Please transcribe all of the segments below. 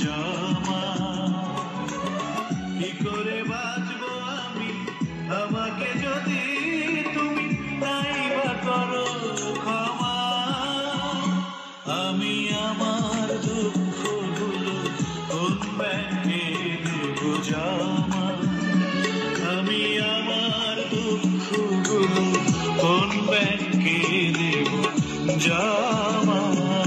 জামা। কি করে বাঁচবো আমি, আমাকে যদি তুমি তাই বা করো ক্ষমা। আমি আমার দুঃখগুলো কোন ব্যাংকে দেবো জমা। আমি আমার দুঃখগুলো কোন ব্যাংকে দেবো জমা।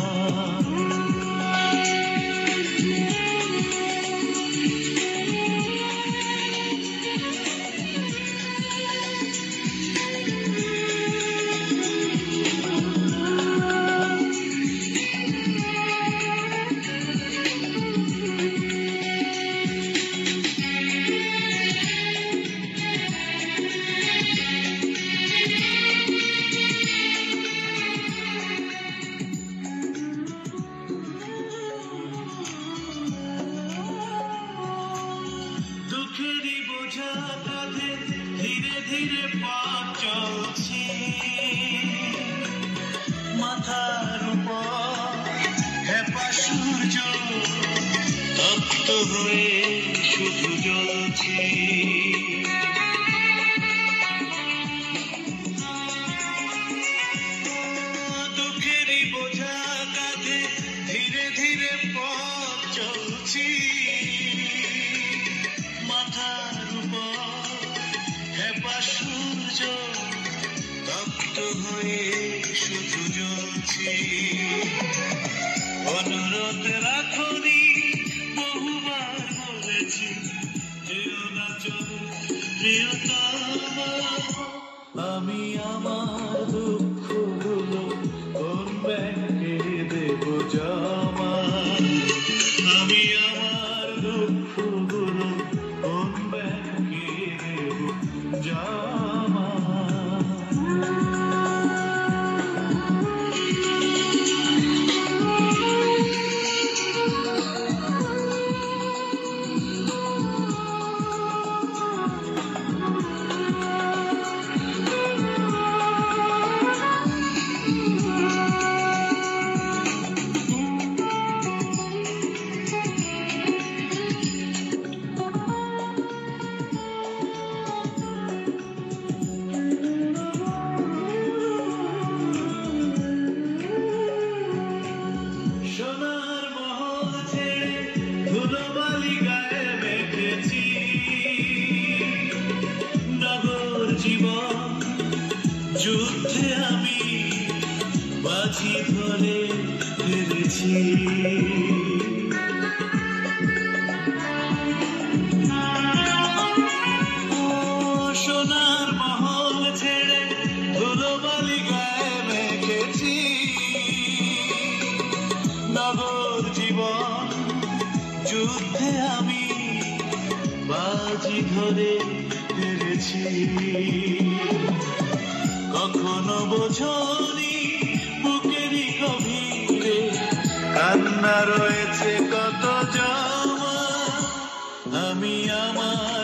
দুঃখেরই বোঝা কাঁধে ধীরে ধীরে পথ চলছে, মাথার উপর হেপা সূর্য তপ্ত হয়ে শুধু জ্বলছে। দুঃখেরই বোঝা কাঁধে ধীরে ধীরে পথ চলছে, মাথার উপর হেপা সূর্য তপ্ত হয়ে শুধু জ্বলছে। অনুরোধ রাখনি বহুবার বলেছি, যেও না চলে প্রিয়তমা। আমি আমার দুঃখগুলো কোন ব্যাংকে দেবো জমা। আমি আমার দুঃখগুলো কোন ব্যাংকে দেবো জমা। সোনার মহল ছেড়ে ধুলোবালি গায়ে মেখেছি, নগর জীবন যুদ্ধে আমি বাজি ধরে ফেলেছি। সোনার মহল ছেড়ে ধুলোবালি গায়ে মেখেছি, নগর জীবন যুদ্ধে আমি বাজি ধরে ফেলেছি। কখনো বোঝনি বুকেরই গভীরে কান্না রয়েছে কত জমা। আমি আমার